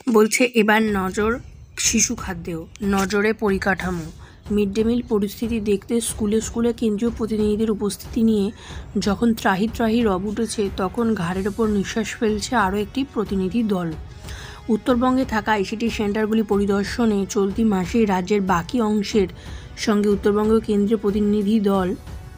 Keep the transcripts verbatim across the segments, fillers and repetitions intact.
বলছে এবার নজর শিশু খাদ্যেও, নজরে পরিকাঠামো। মিড ডে মিল পরিস্থিতি দেখতে স্কুলে স্কুলে কেন্দ্রীয় প্রতিনিধিদের উপস্থিতি নিয়ে যখন ত্রাহি ত্রাহি রব উঠেছে, তখন ঘাড়ের ওপর নিঃশ্বাস ফেলছে আরও একটি প্রতিনিধি দল। উত্তরবঙ্গে থাকা আইসিটি সেন্টারগুলি পরিদর্শনে চলতি মাসে রাজ্যের বাকি অংশের সঙ্গে উত্তরবঙ্গীয় কেন্দ্রীয় প্রতিনিধি দল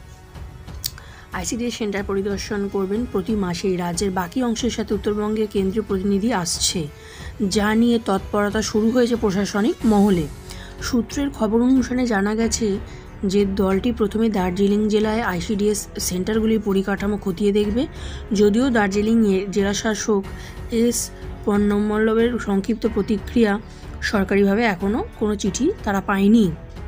আইসিডি সেন্টার পরিদর্শন করবেন। প্রতি মাসেই রাজ্যের বাকি অংশের সাথে উত্তরবঙ্গের কেন্দ্রীয় প্রতিনিধি আসছে, যা নিয়ে তৎপরতা শুরু হয়েছে প্রশাসনিক মহলে। সূত্রের খবর অনুসারে জানা গেছে যে দলটি প্রথমে দার্জিলিং জেলায় আইসিডিএস সেন্টারগুলির পরিকাঠামো খতিয়ে দেখবে। যদিও দার্জিলিংয়ের জেলাশাসক এস পন্নমল্লবের সংক্ষিপ্ত প্রতিক্রিয়া, সরকারিভাবে এখনও কোনো চিঠি তারা পায়নি।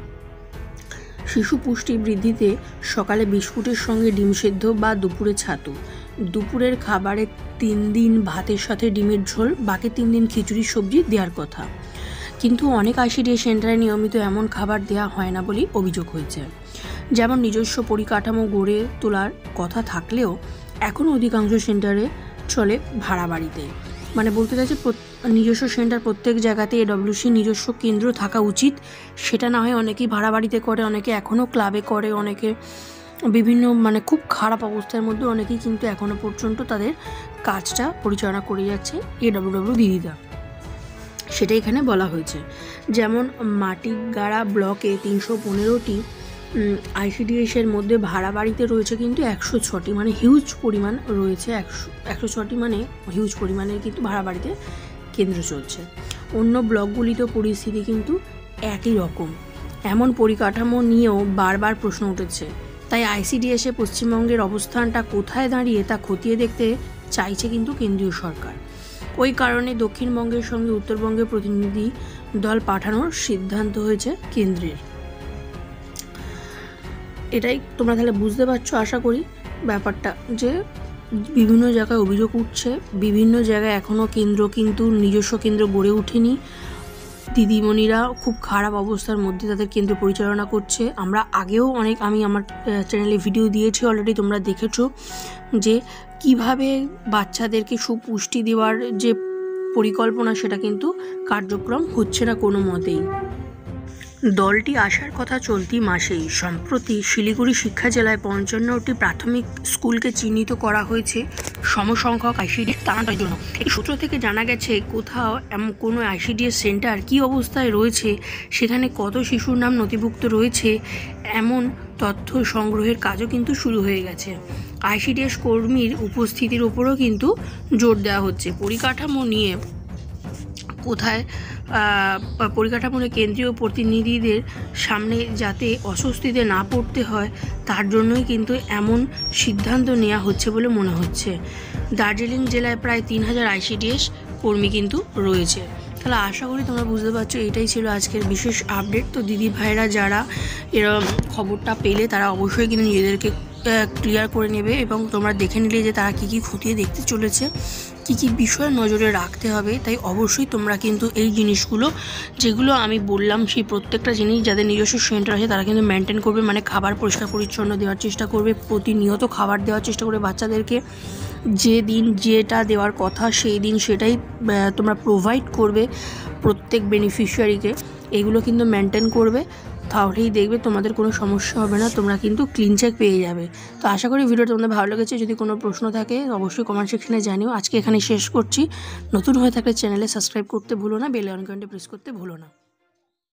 শিশু পুষ্টি বৃদ্ধিতে সকালে বিস্কুটের সঙ্গে ডিম সেদ্ধ বা দুপুরে ছাতু, দুপুরের খাবারে তিন দিন ভাতের সাথে ডিমের ঝোল, বাকি তিন দিন খিচুড়ি সবজি দেওয়ার কথা। কিন্তু অনেক আইসিডিএস সেন্টারে নিয়মিত এমন খাবার দেওয়া হয় না বলেই অভিযোগ হয়েছে। যেমন নিজস্ব পরিকাঠামো গড়ে তোলার কথা থাকলেও এখনও অধিকাংশ সেন্টারে চলে ভাড়া বাড়িতে। মানে বলতে চাইছে নিজস্ব সেন্টার প্রত্যেক জায়গাতে এডব্লিউসি নিজস্ব কেন্দ্র থাকা উচিত, সেটা না হয় অনেকেই ভাড়া বাড়িতে করে, অনেকে এখনও ক্লাবে করে, অনেকে বিভিন্ন মানে খুব খারাপ অবস্থার মধ্যে অনেকেই কিন্তু এখনও পর্যন্ত তাদের কাজটা পরিচালনা করে যাচ্ছে এডব্লিউডব্লিউ দিদিরা, সেটা এখানে বলা হয়েছে। যেমন মাটিগাড়া ব্লকে তিনশো পনেরোটি আইসিডিএসের মধ্যে ভাড়া বাড়িতে রয়েছে কিন্তু একশো ছটি, মানে হিউজ পরিমাণ রয়েছে, একশো একশো ছটি মানে হিউজ পরিমাণের কিন্তু ভাড়া বাড়িতে কেন্দ্র চলছে। অন্য ব্লকগুলিতেও পরিস্থিতি কিন্তু একই রকম। এমন পরিকাঠামো নিয়েও বারবার প্রশ্ন উঠেছে। তাই আইসিডিএসে পশ্চিমবঙ্গের অবস্থানটা কোথায় দাঁড়িয়ে তা খতিয়ে দেখতে চাইছে কিন্তু কেন্দ্রীয় সরকার। ওই কারণে দক্ষিণবঙ্গের সঙ্গে উত্তরবঙ্গের প্রতিনিধি দল পাঠানোর সিদ্ধান্ত হয়েছে কেন্দ্রের। এটাই তোমরা তাহলে বুঝতে পারছো আশা করি ব্যাপারটা, যে বিভিন্ন জায়গায় অভিযোগ উঠছে, বিভিন্ন জায়গায় এখনও কেন্দ্র কিন্তু নিজস্ব কেন্দ্র গড়ে ওঠেনি। দিদিমণিরা খুব খারাপ অবস্থার মধ্যে তাদের কেন্দ্র পরিচালনা করছে। আমরা আগেও অনেক আমি আমার চ্যানেলে ভিডিও দিয়েছি, অলরেডি তোমরা দেখেছো যে কিভাবে বাচ্চাদেরকে সুপুষ্টি দেওয়ার যে পরিকল্পনা, সেটা কিন্তু কার্যক্রম হচ্ছে না কোনো মতেই। দলটি আসার কথা চলতি মাসেই। সম্প্রতি শিলিগুড়ি শিক্ষা জেলায় পঞ্চান্নটি প্রাথমিক স্কুলকে চিহ্নিত করা হয়েছে সমসংখ্যক আইসিডিএস স্থানান্তরের জন্য। এই সূত্র থেকে জানা গেছে কোথাও এমন কোনো আইসিডিএস সেন্টার কী অবস্থায় রয়েছে, সেখানে কত শিশুর নাম নথিভুক্ত রয়েছে, এমন তথ্য সংগ্রহের কাজও কিন্তু শুরু হয়ে গেছে। আইসিডিএস কর্মীর উপস্থিতির উপরও কিন্তু জোর দেওয়া হচ্ছে। পরিকাঠামো নিয়ে কোথায় পরিকাঠামোর কেন্দ্রীয় প্রতিনিধিদের সামনে যাতে অস্বস্তিতে না পড়তে হয়, তার জন্যই কিন্তু এমন সিদ্ধান্ত নেওয়া হচ্ছে বলে মনে হচ্ছে। দার্জিলিং জেলায় প্রায় তিন হাজার আইসিডিএস কর্মী কিন্তু রয়েছে। তাহলে আশা করি তোমরা বুঝতে পারছো, এটাই ছিল আজকের বিশেষ আপডেট। তো দিদি ভাইরা যারা এরকম খবরটা পেলে তারা অবশ্যই কিন্তু নিজেদেরকে ক্লিয়ার করে নেবে, এবং তোমরা দেখে নিলে যে তারা কী কী খতিয়ে দেখতে চলেছে, কী কী বিষয় নজরে রাখতে হবে। তাই অবশ্যই তোমরা কিন্তু এই জিনিসগুলো যেগুলো আমি বললাম, সেই প্রত্যেকটা জিনিস যাদের নিজস্ব সেন্টার আছে তারা কিন্তু মেনটেন করবে। মানে খাবার পরিষ্কার পরিচ্ছন্ন দেওয়ার চেষ্টা করবে, প্রতিনিয়ত খাবার দেওয়ার চেষ্টা করবে বাচ্চাদেরকে। যে দিন যেটা দেওয়ার কথা সেই দিন সেটাই তোমরা প্রোভাইড করবে প্রত্যেক বেনিফিশিয়ারিকে। এগুলো কিন্তু মেনটেন করবে, তাহলেই দেখবে তোমাদের কোনো সমস্যা হবে না, তোমরা কিন্তু ক্লিন চেক পেয়ে যাবে। তো আশা করি ভিডিওটা তোমাদের ভালো লেগেছে। যদি কোনো প্রশ্ন থাকে অবশ্যই কমেন্ট সেকশনে জানিও। আজকে এখানে শেষ করছি। নতুন হয়ে থাকলে চ্যানেলে সাবস্ক্রাইব করতে ভুলো না, বেল আইকনটি প্রেস করতে ভুলো না।